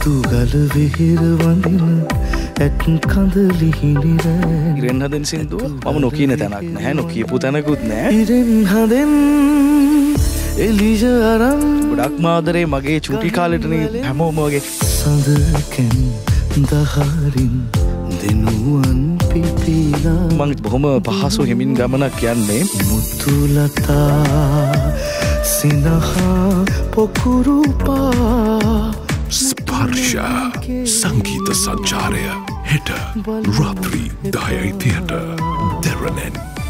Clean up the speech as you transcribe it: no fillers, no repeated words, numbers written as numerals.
තුගල විහිර වඳින ඇත් කඳ ලිහිණිර ඉරෙන් හදෙන් සින්දුව මම නොකියන තැනක් නැහැ නොකියපු තැනකුත් නැහැ ඉරෙන් හදෙන් එලිජ අරන් ගොඩක් මාදරේ මගේ චූටි කාලෙටනේ හැමෝම වගේ සඳකෙන් දහරින් දෙනුවන් පිපිලා මං බොහොම පහසු හිමින් ගමනක් යන්නේ මුතුලතා සිනහා පොකුරුපා ස්පර්ශ සංගීත සංචාරය හෙට රාත්‍රී 10:30ට Derana